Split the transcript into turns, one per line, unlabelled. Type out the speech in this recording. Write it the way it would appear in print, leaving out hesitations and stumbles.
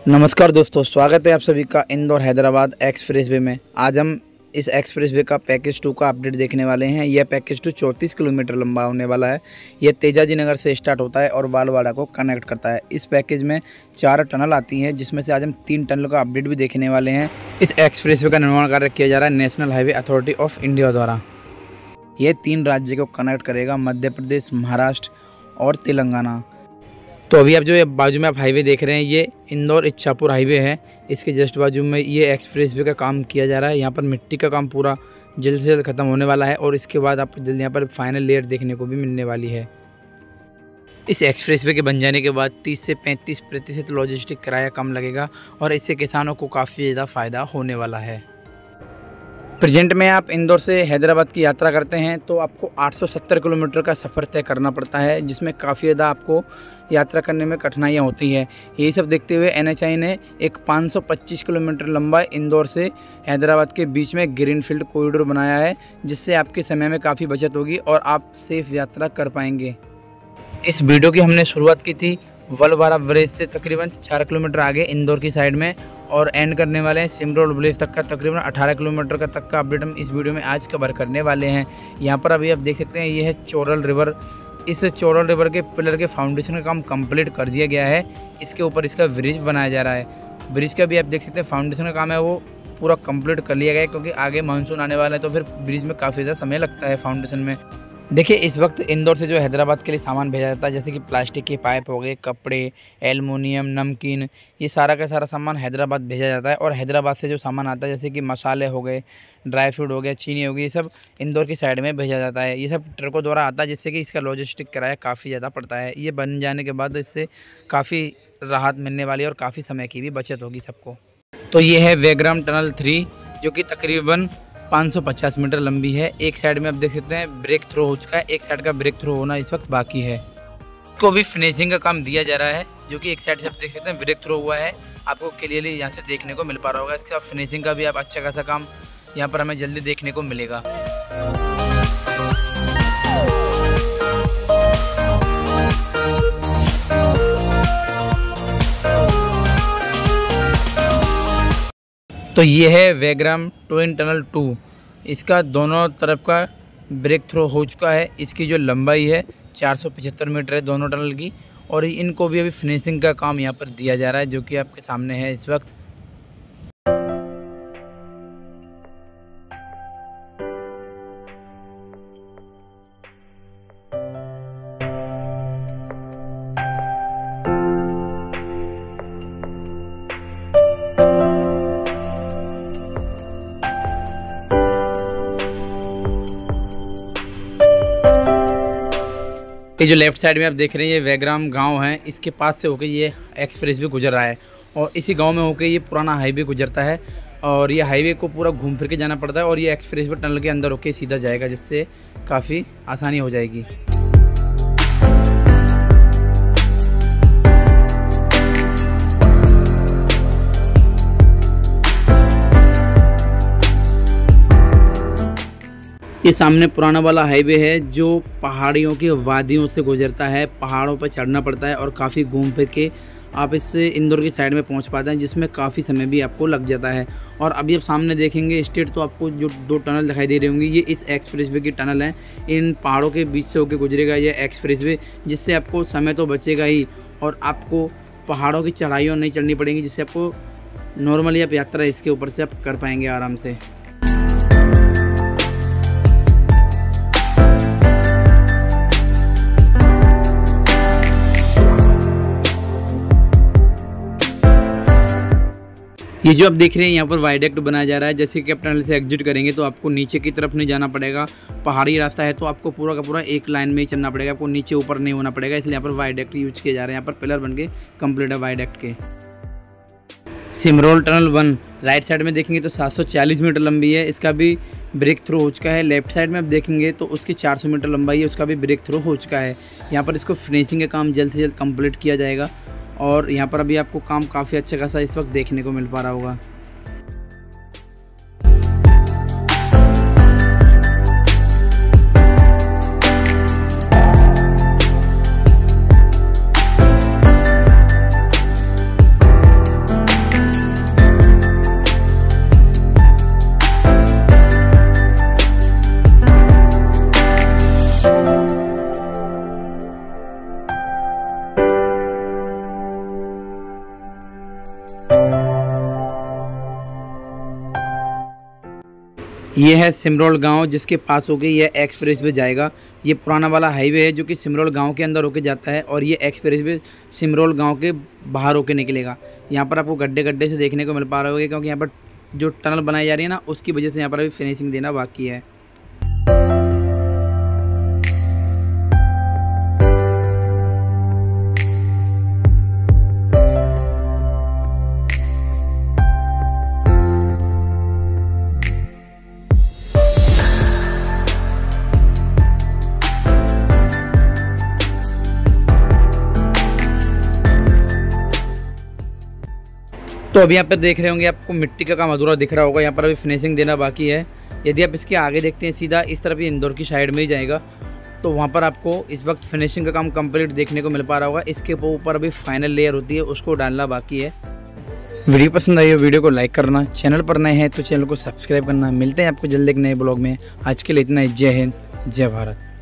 नमस्कार दोस्तों, स्वागत है आप सभी का इंदौर हैदराबाद एक्सप्रेसवे में। आज हम इस एक्सप्रेसवे का पैकेज 2 का अपडेट देखने वाले हैं। यह पैकेज 2 34 किलोमीटर लंबा होने वाला है। यह तेजाजी नगर से स्टार्ट होता है और बालवाड़ा को कनेक्ट करता है। इस पैकेज में 4 टनल आती हैं, जिसमें से आज हम 3 टनल का अपडेट भी देखने वाले हैं। इस एक्सप्रेसवे का निर्माण कार्य किया जा रहा है national highway authority of India द्वारा। यह 3 राज्य को कनेक्ट करेगा, मध्य प्रदेश, महाराष्ट्र और तेलंगाना। तो अभी आप जो बाजू में आप हाईवे देख रहे हैं, ये इंदौर इच्छापुर हाईवे है। इसके जस्ट बाजू में ये एक्सप्रेसवे का काम किया जा रहा है। यहाँ पर मिट्टी का काम पूरा जल्द से जल्द ख़त्म होने वाला है और इसके बाद आपको जल्द यहाँ पर फाइनल लेयर देखने को भी मिलने वाली है। इस एक्सप्रेसवे के बन जाने के बाद 30 से 35% लॉजिस्टिक किराया कम लगेगा और इससे किसानों को काफ़ी ज़्यादा फ़ायदा होने वाला है। प्रेजेंट में आप इंदौर से हैदराबाद की यात्रा करते हैं तो आपको 870 किलोमीटर का सफ़र तय करना पड़ता है, जिसमें काफ़ी ज़्यादा आपको यात्रा करने में कठिनाइयाँ होती हैं। यही सब देखते हुए NHAI ने एक 525 किलोमीटर लंबा इंदौर से हैदराबाद के बीच में ग्रीनफील्ड कॉरिडोर बनाया है, जिससे आपके समय में काफ़ी बचत होगी और आप सेफ यात्रा कर पाएंगे। इस वीडियो की हमने शुरुआत की थी वलवाड़ा ब्रिज से तकरीबन 4 किलोमीटर आगे इंदौर की साइड में और एंड करने वाले हैं सिमरोड ब्रिज तक का तकरीबन 18 किलोमीटर का तक का अपडेट हम इस वीडियो में आज कवर करने वाले हैं। यहाँ पर अभी आप देख सकते हैं, ये है चोरल रिवर। इस चोरल रिवर के पिलर के फाउंडेशन का काम कंप्लीट कर दिया गया है। इसके ऊपर इसका ब्रिज बनाया जा रहा है। ब्रिज का भी आप देख सकते हैं फाउंडेशन का काम है वो पूरा कंप्लीट कर लिया गया है, क्योंकि आगे मानसून आने वाला है तो फिर ब्रिज में काफ़ी ज़्यादा समय लगता है फाउंडेशन में। देखिए, इस वक्त इंदौर से जो हैदराबाद के लिए सामान भेजा जाता है, जैसे कि प्लास्टिक के पाइप हो गए, कपड़े, एल्युमिनियम, नमकीन, ये सारा का सारा सामान हैदराबाद भेजा जाता है। और हैदराबाद से जो सामान आता है, जैसे कि मसाले हो गए, ड्राई फ्रूट हो गया, चीनी हो गई, ये सब इंदौर की साइड में भेजा जाता है। ये सब ट्रकों द्वारा आता है, जिससे कि इसका लॉजिस्टिक किराया काफ़ी ज़्यादा पड़ता है। ये बन जाने के बाद इससे काफ़ी राहत मिलने वाली है और काफ़ी समय की भी बचत होगी सबको। तो ये है वेग्राम टनल 3, जो कि तकरीबन 550 मीटर लंबी है। एक साइड में आप देख सकते हैं ब्रेक थ्रो हो चुका है, एक साइड का ब्रेक थ्रो होना इस वक्त बाकी है। इसको भी फिनिशिंग का काम दिया जा रहा है, जो कि एक साइड से आप देख सकते हैं ब्रेक थ्रो हुआ है, आपको क्लियरली यहाँ से देखने को मिल पा रहा होगा। इसके साथ फिनिशिंग का भी आप अच्छा खासा काम यहाँ पर हमें जल्दी देखने को मिलेगा। तो ये है वेग्राम ट्विन टनल 2। इसका दोनों तरफ का ब्रेक थ्रो हो चुका है। इसकी जो लंबाई है 475 मीटर है दोनों टनल की, और इनको भी अभी फिनिशिंग का काम यहाँ पर दिया जा रहा है, जो कि आपके सामने है इस वक्त। ये जो लेफ्ट साइड में आप देख रहे हैं, ये वेग्राम गांव है। इसके पास से होकर ये एक्सप्रेस भी गुजर रहा है और इसी गांव में होकर ये पुराना हाईवे गुजरता है, और ये हाईवे को पूरा घूम फिर के जाना पड़ता है और ये एक्सप्रेस भी टनल के अंदर होकर सीधा जाएगा, जिससे काफ़ी आसानी हो जाएगी। ये सामने पुराना वाला हाईवे है, जो पहाड़ियों की वादियों से गुजरता है। पहाड़ों पर चढ़ना पड़ता है और काफ़ी घूम फिर के आप इससे इंदौर की साइड में पहुंच पाते हैं, जिसमें काफ़ी समय भी आपको लग जाता है। और अभी आप सामने देखेंगे स्ट्रेट, तो आपको जो 2 टनल दिखाई दे रही होंगी, ये इस एक्सप्रेसवे की टनल है। इन पहाड़ों के बीच से होकर गुजरेगा ये एक्सप्रेसवे, जिससे आपको समय तो बचेगा ही और आपको पहाड़ों की चढ़ाइयों नहीं चढ़नी पड़ेंगी, जिससे आपको नॉर्मली आप यात्रा इसके ऊपर से आप कर पाएंगे आराम से। ये जो आप देख रहे हैं, यहाँ पर वाइडक्ट बनाया जा रहा है। जैसे कि आप टनल से एग्जिट करेंगे तो आपको नीचे की तरफ नहीं जाना पड़ेगा। पहाड़ी रास्ता है तो आपको पूरा का पूरा एक लाइन में ही चलना पड़ेगा, आपको नीचे ऊपर नहीं होना पड़ेगा। इसलिए यहाँ पर वाइडक्ट यूज किए जा रहे हैं। यहाँ पर पिलर बन के कंप्लीट है वाइडक्ट के। सिमरोल टनल 1 राइट साइड में देखेंगे तो 740 मीटर लंबी है। इसका भी ब्रेक थ्रो हो चुका है। लेफ्ट साइड में आप देखेंगे तो उसकी 400 मीटर लंबाई है, उसका भी ब्रेक थ्रो हो चुका है। यहाँ पर इसको फिनिशिंग का काम जल्द से जल्द कंप्लीट किया जाएगा और यहाँ पर अभी आपको काम काफ़ी अच्छा खासा इस वक्त देखने को मिल पा रहा होगा। ये है सिमरोल गांव, जिसके पास होके ये एक्सप्रेस वे जाएगा। ये पुराना वाला हाईवे है जो कि सिमरोल गांव के अंदर होके जाता है और ये एक्सप्रेस वे सिमरोल गांव के बाहर होके निकलेगा। यहाँ पर आपको गड्ढे गड्ढे से देखने को मिल पा रहे होंगे, क्योंकि यहाँ पर जो टनल बनाई जा रही है ना, उसकी वजह से यहाँ पर अभी फिनिशिंग देना बाकी है। तो अभी यहाँ पर देख रहे होंगे, आपको मिट्टी का काम अधूरा दिख रहा होगा। यहाँ पर अभी फिनिशिंग देना बाकी है। यदि आप इसके आगे देखते हैं, सीधा इस तरफ ही इंदौर की साइड में ही जाएगा, तो वहाँ पर आपको इस वक्त फिनिशिंग का काम कंप्लीट देखने को मिल पा रहा होगा। इसके ऊपर अभी फाइनल लेयर होती है, उसको डालना बाकी है। वीडियो पसंद आई हो वीडियो को लाइक करना, चैनल पर नए हैं तो चैनल को सब्सक्राइब करना। मिलते हैं आपको जल्द एक नए ब्लॉग में। आज के लिए इतना ही। जय हिंद, जय भारत।